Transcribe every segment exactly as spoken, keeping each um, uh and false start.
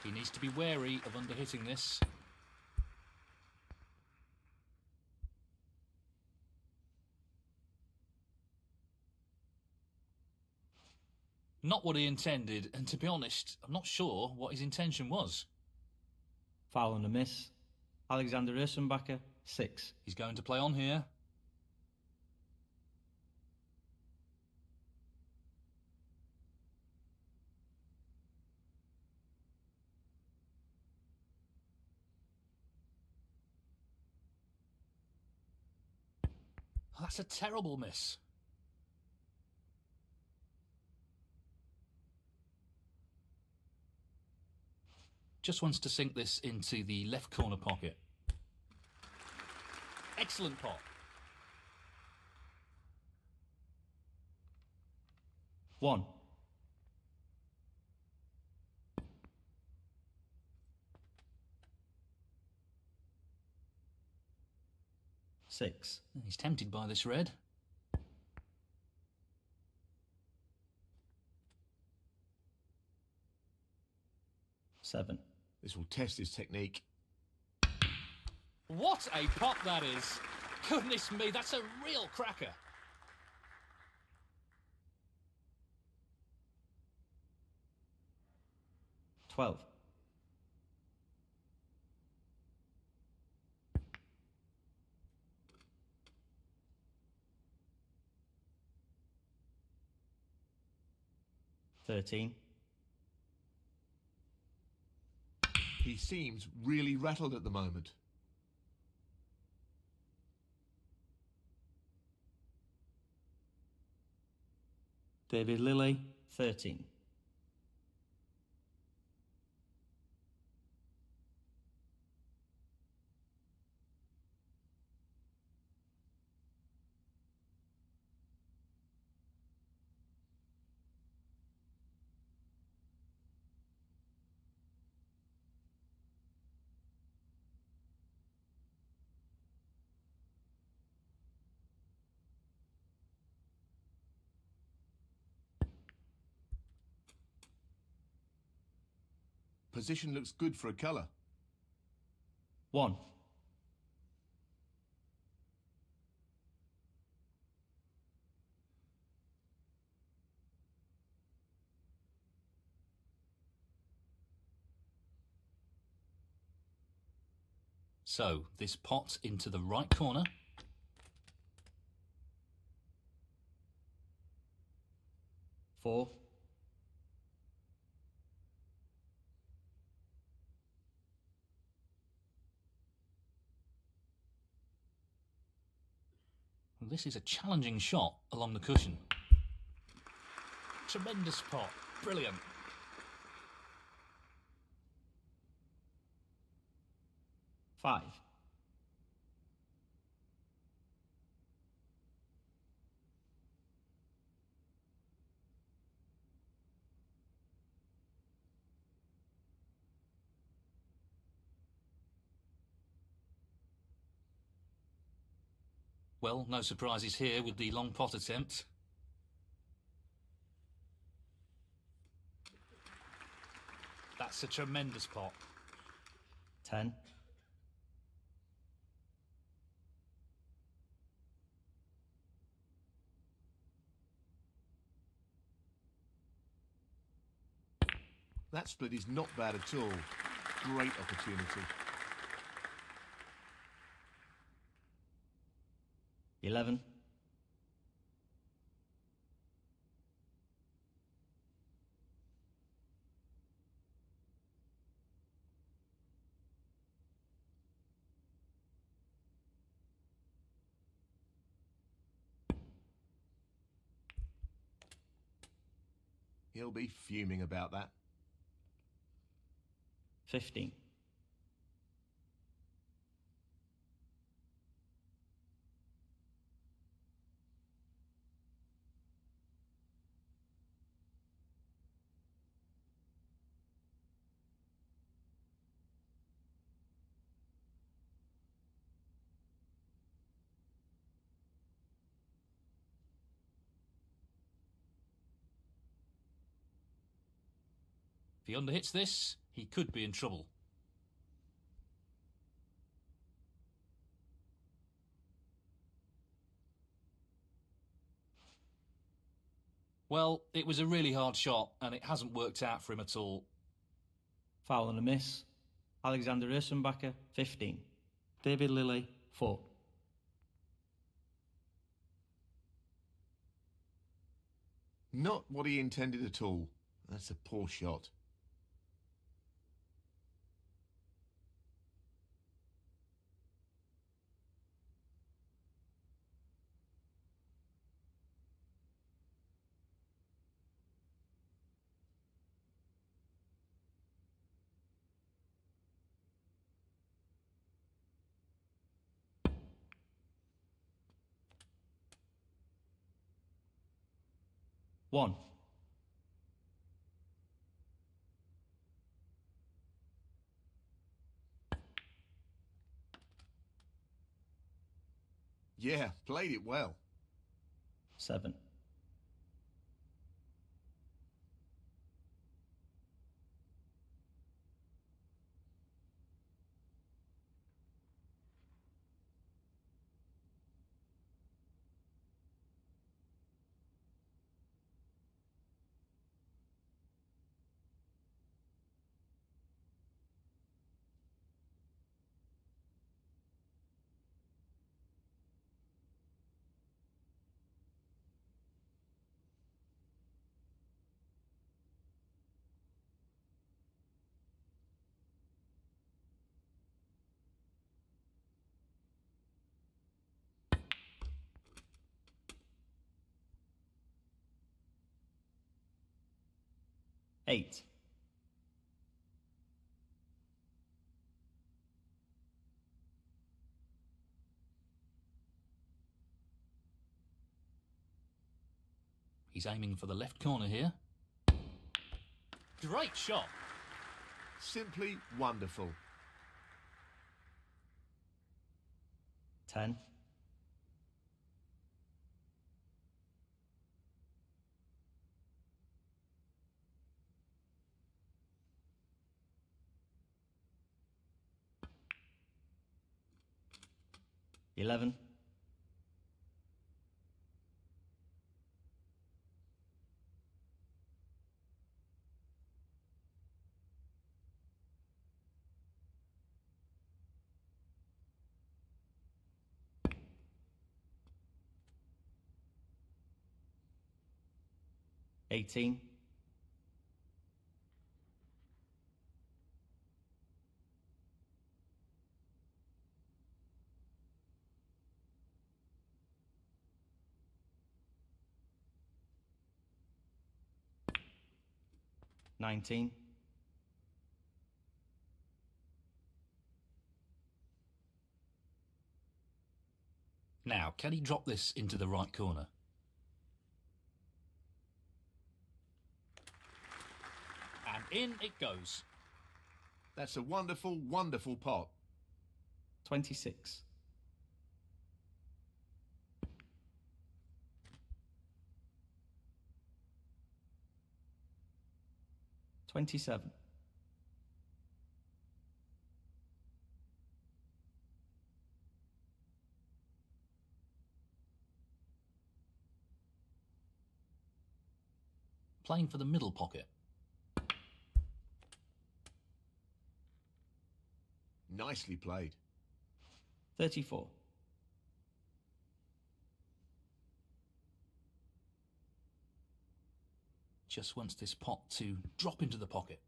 He needs to be wary of underhitting this. Not what he intended, and to be honest, I'm not sure what his intention was. Foul and a miss. Alexander Ursenbacher, six. He's going to play on here. Oh, that's a terrible miss. Just wants to sink this into the left corner pocket. Excellent pot. One. Six. He's tempted by this red. Seven. This will test his technique. What a pot that is! Goodness me, that's a real cracker. Twelve. Thirteen. He seems really rattled at the moment. David Lilley, thirteen. Position looks good for a colour. One. So, this pot into the right corner. Four. Well, this is a challenging shot along the cushion. Tremendous pot. Brilliant. Five. Well, no surprises here with the long pot attempt. That's a tremendous pot. Ten. That split is not bad at all. Great opportunity. Eleven. He'll be fuming about that. Fifteen. If he underhits this, He could be in trouble. Well, it was a really hard shot, and it hasn't worked out for him at all. Foul and a miss. Alexander Ursenbacher, fifteen. David Lilly, four. Not what he intended at all. That's a poor shot. One. Yeah, played it well. Seven. Eight. He's aiming for the left corner here. Great shot. Simply wonderful. Ten. Eleven. Eighteen. Nineteen. Now, can he drop this into the right corner? And in it goes. That's a wonderful, wonderful pot. Twenty-six. Twenty-seven. Playing for the middle pocket. Nicely played. Thirty-four. Just wants this pot to drop into the pocket.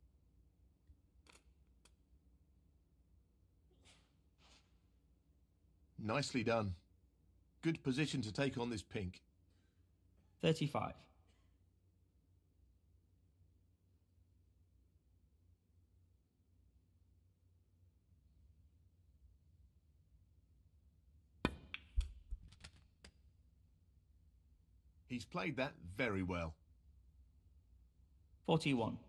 Nicely done. Good position to take on this pink. Thirty-five. He's played that very well. Forty-one.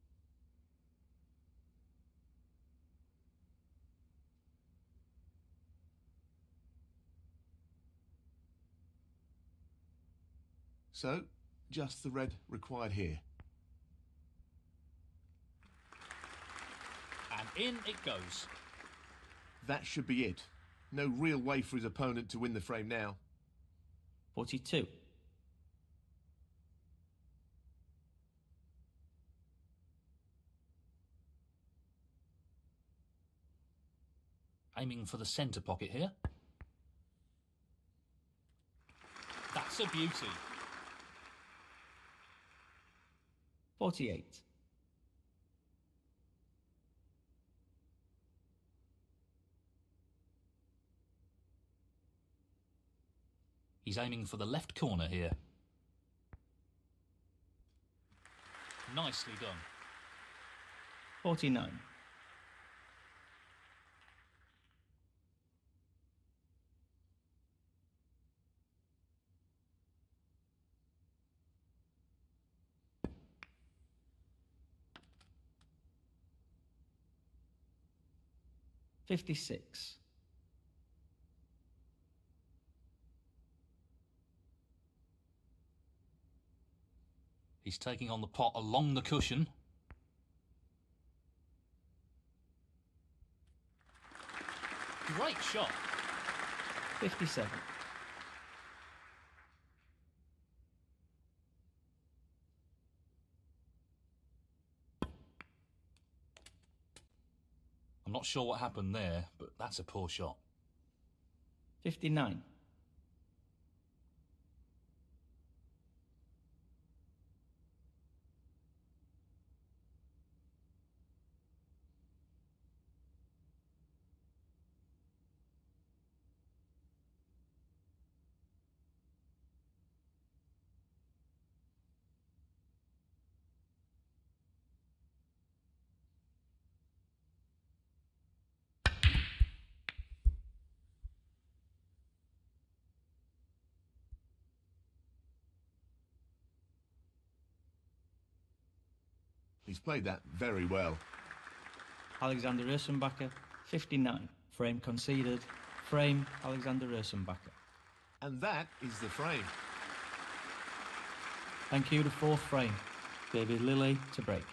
So, just the red required here. In it goes. That should be it. No real way for his opponent to win the frame now. forty-two. Aiming for the centre pocket here. That's a beauty. forty-eight. He's aiming for the left corner here. Nicely done. forty-nine. fifty-six. He's taking on the pot along the cushion. Great shot. fifty-seven. I'm not sure what happened there, but that's a poor shot. fifty-nine. He's played that very well. Alexander Ursenbacher, fifty-nine. Frame conceded. Frame, Alexander Ursenbacher. And that is the frame. Thank you, the fourth frame. David Lilley to break.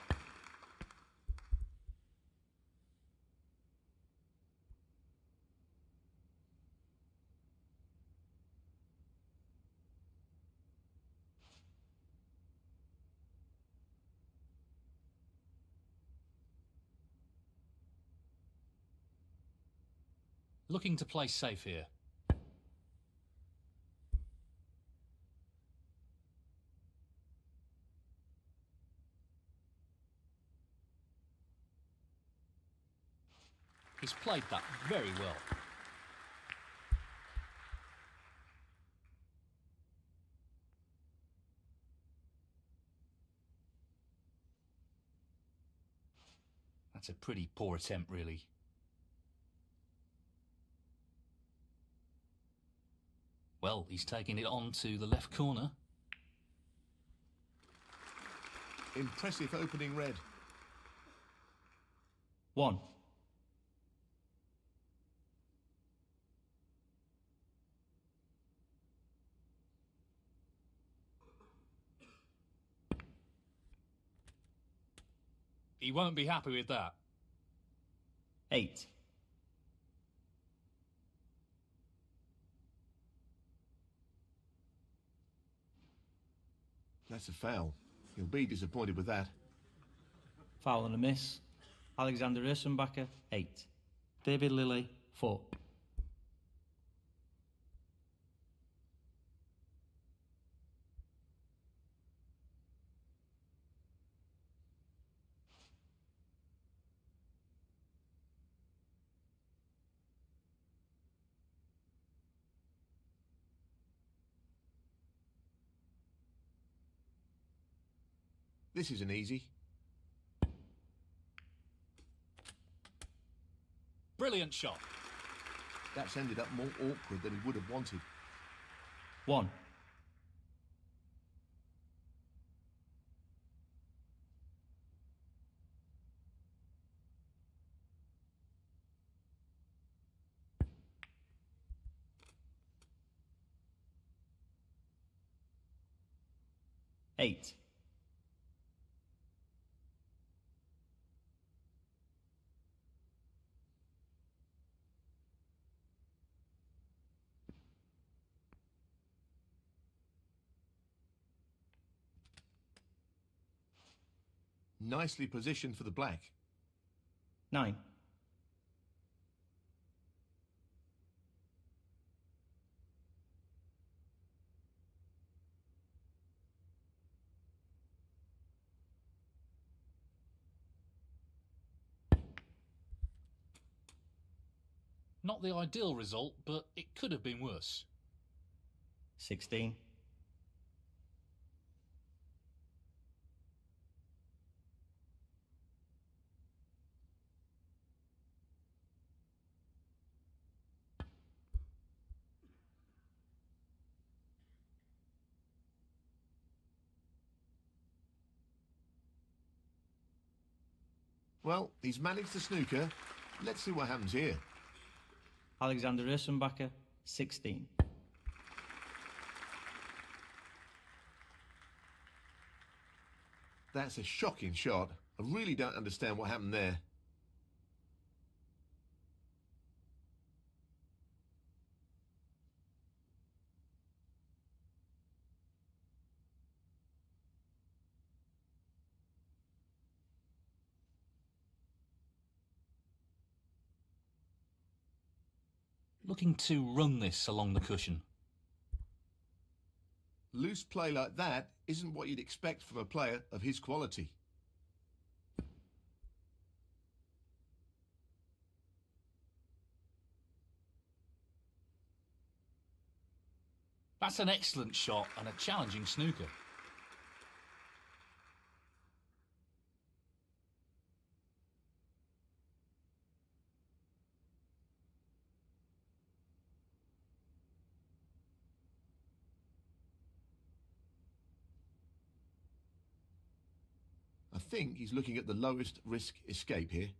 Looking to play safe here. He's played that very well. That's a pretty poor attempt, really. Well, he's taking it on to the left corner. Impressive opening red. One. He won't be happy with that. Eight. That's a foul. He'll be disappointed with that. Foul and a miss. Alexander Ursenbacher, eight. David Lilley, four. This isn't easy. Brilliant shot. That's ended up more awkward than he would have wanted. One. Eight. Nicely positioned for the black. nine. Not the ideal result, but it could have been worse. sixteen. Well, he's managed the snooker. Let's see what happens here. Alexander Ursenbacher, sixteen. That's a shocking shot. I really don't understand what happened there. Looking to run this along the cushion. Loose play like that isn't what you'd expect from a player of his quality. That's an excellent shot and a challenging snooker. I think he's looking at the lowest risk escape here.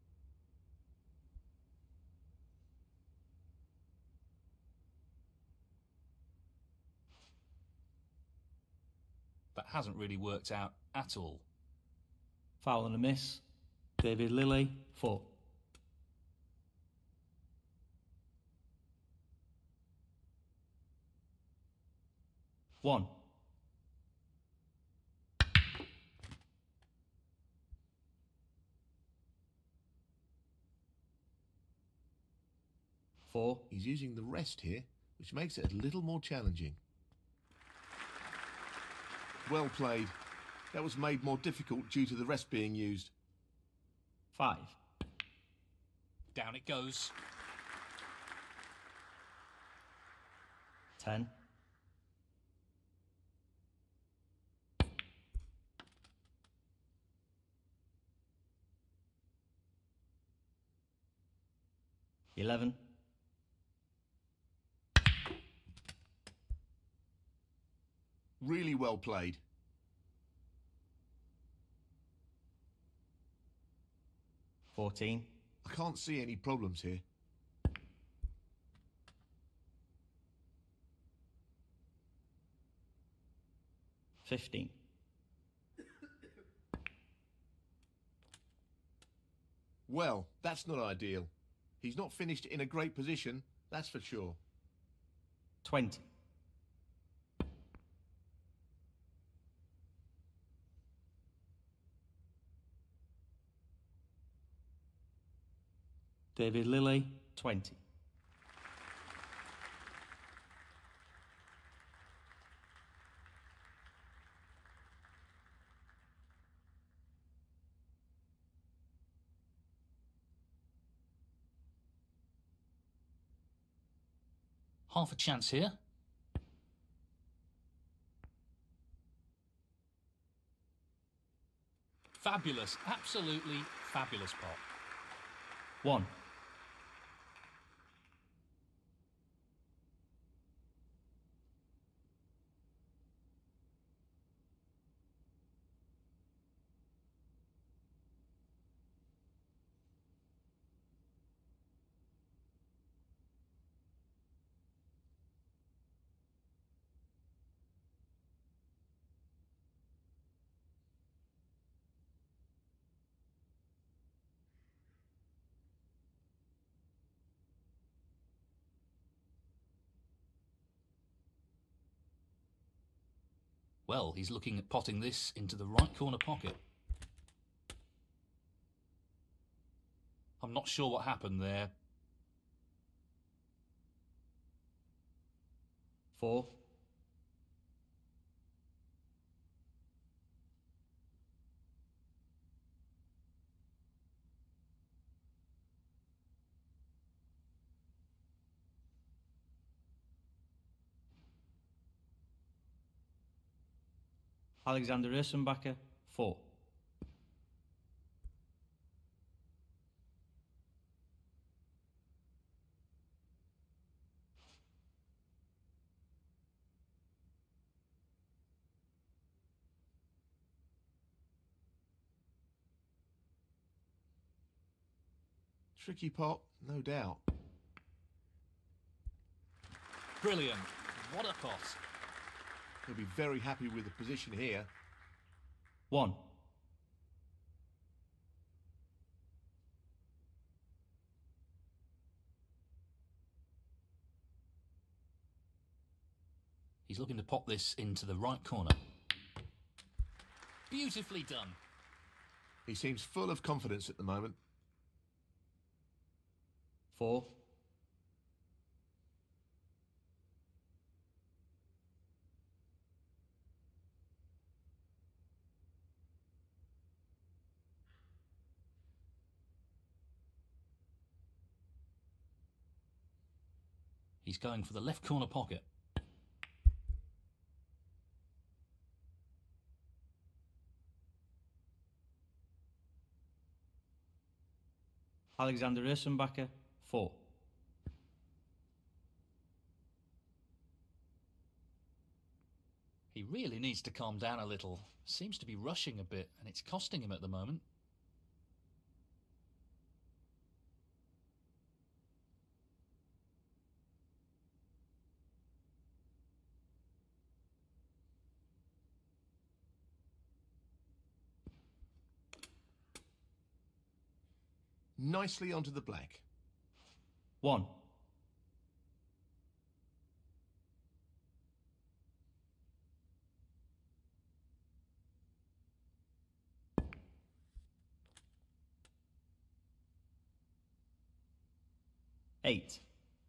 That hasn't really worked out at all. Foul and a miss. David Lilley, four. one. four. He's using the rest here, which makes it a little more challenging. Well played. That was made more difficult due to the rest being used. five. Down it goes. ten. eleven. Really well played. fourteen. I can't see any problems here. fifteen. Well, that's not ideal. He's not finished in a great position, that's for sure. twenty. David Lilley, twenty. Half a chance here. Fabulous, absolutely fabulous pot. one. Well, he's looking at potting this into the right corner pocket. I'm not sure what happened there. Four. Alexander Ersenbacher, four. Tricky pot, no doubt. Brilliant. What a pot. He'll be very happy with the position here. One. He's looking to pop this into the right corner. Beautifully done. He seems full of confidence at the moment. Four. He's going for the left corner pocket. Alexander Ersenbacher, four. He really needs to calm down a little. Seems to be rushing a bit, and it's costing him at the moment. Nicely onto the black. One. Eight.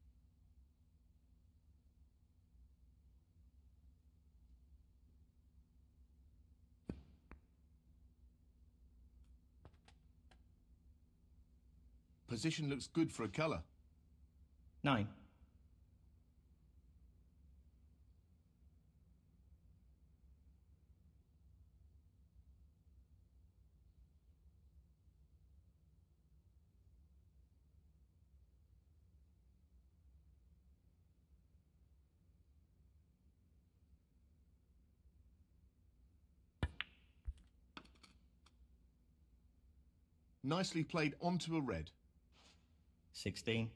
Position looks good for a colour. Nine. Nicely played onto a red. Sixteen.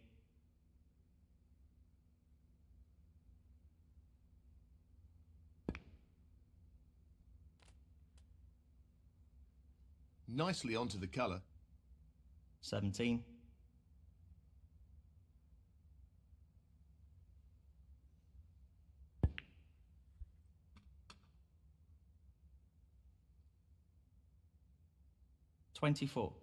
Nicely onto the colour. Seventeen. Twenty-four.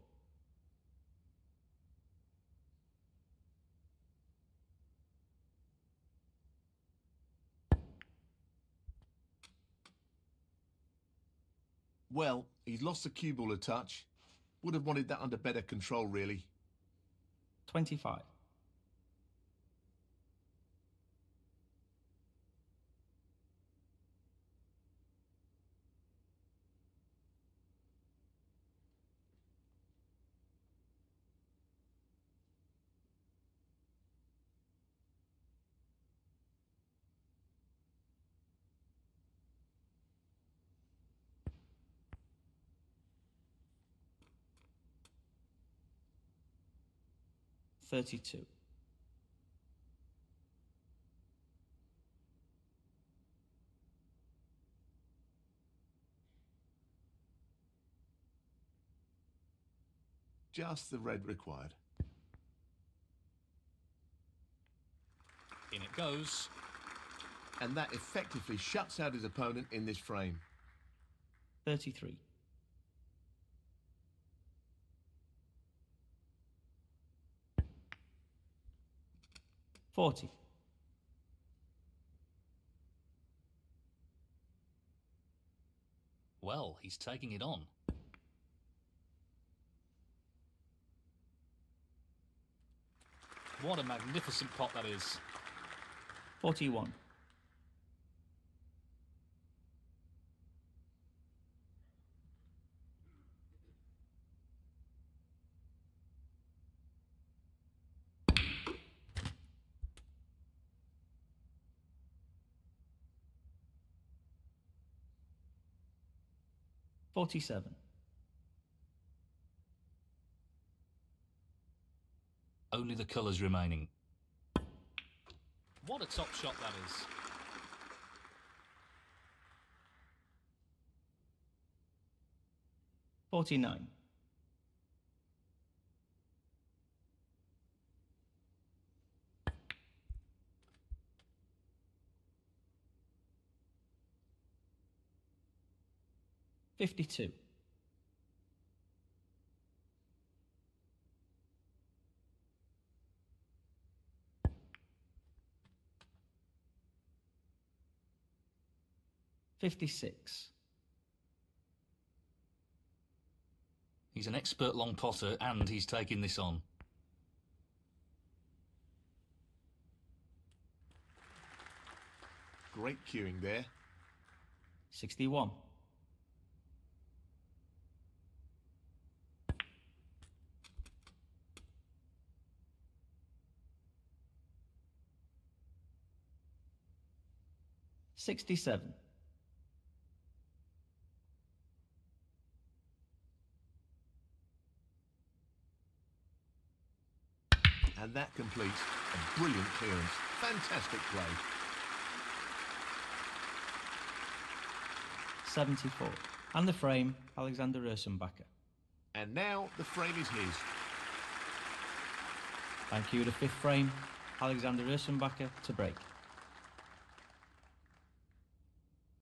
Well, he's lost the cue ball a touch. Would have wanted that under better control, really. Twenty-five. Thirty-two. Just the red required. In it goes. And that effectively shuts out his opponent in this frame. Thirty-three. forty. Well, he's taking it on. What a magnificent pot that is. forty-one. forty-seven. Only the colours remaining. What a top shot that is. forty-nine. fifty-two. fifty-six. He's an expert long potter and he's taking this on. Great cueing there. sixty-one. sixty-seven. And that completes a brilliant clearance. Fantastic play. seventy-four. And the frame, Alexander Ursenbacher. And now the frame is his. Thank you, the fifth frame, Alexander Ursenbacher to break.